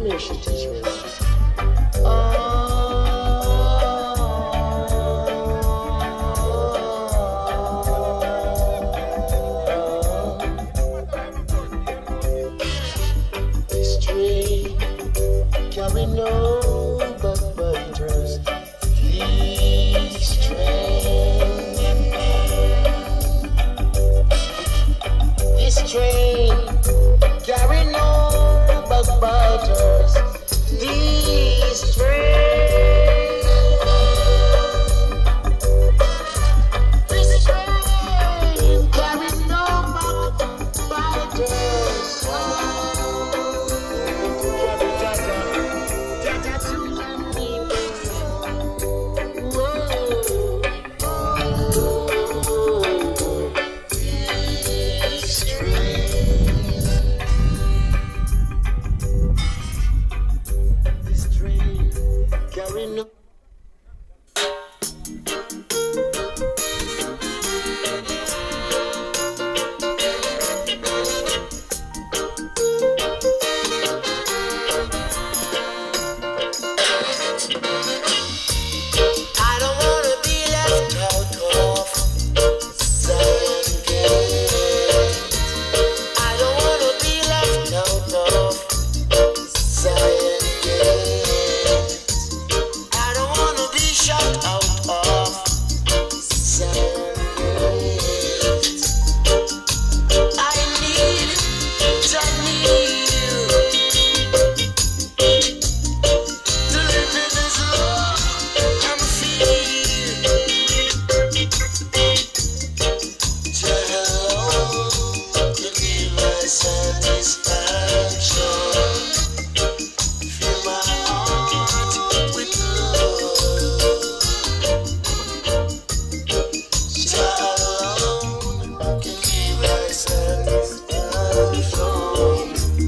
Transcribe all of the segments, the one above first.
Come here, she teach me. This train carry no backbiters. This train carry no backbiters. This train carry no backbiters. Carry no. I don't wanna be left out of Zion Gate. I don't wanna be left out of Zion Gate. I don't wanna be shut out of Zion Gate. I need you to live in this love and feel Jehovah can give my satisfaction. Fill my heart with love. Jehovah can give my satisfaction.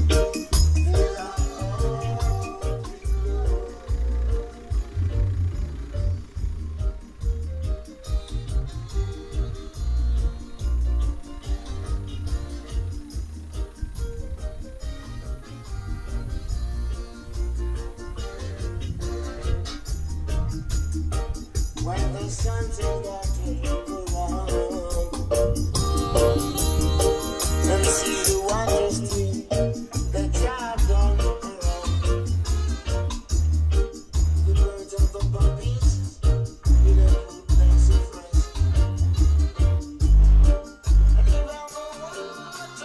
When the sun's got to look around and see the wondrous thing that God done around. The birds and the puppies in a good place of rest. And around the world.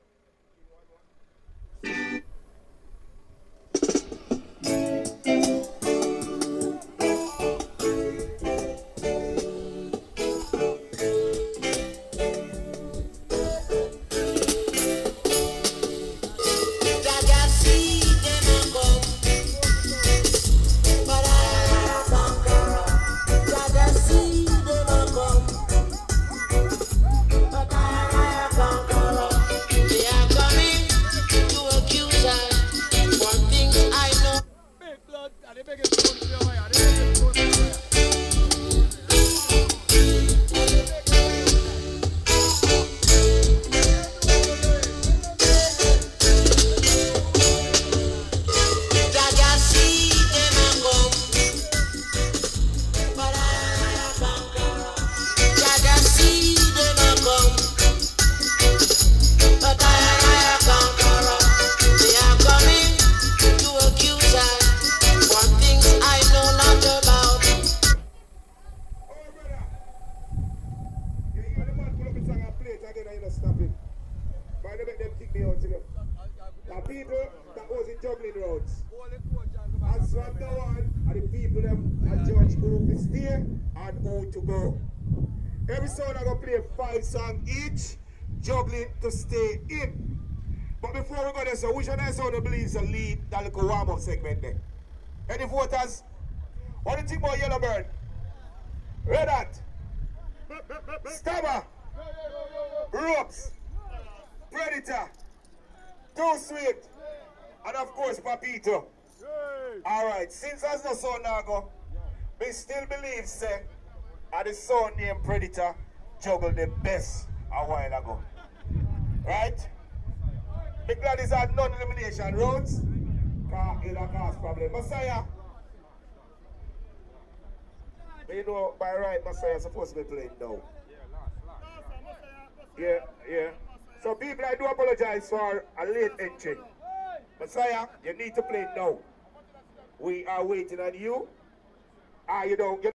People that was in juggling roads. As from now on, are the people them are judge who to stay and who to go. Every song I gonna play 5 songs each, juggling to stay in. But before we go there, so which one of you believes to lead that little warm-up segment there? Any voters? What do you think about Yellowbird? Red Hat? Stabber? Ropes? Predator? Too Sweet? And of course Papito. Alright, since as no son now go, we still believe say the son named Predator juggled the best a while ago. Right? Because these are non-elimination rounds. It'll cause problem. Messiah. You know, by right, Messiah is supposed to be playing now. Yeah, yeah. So people, I do apologize for a late entry. Messiah, you need to play now. We are waiting on you. You know,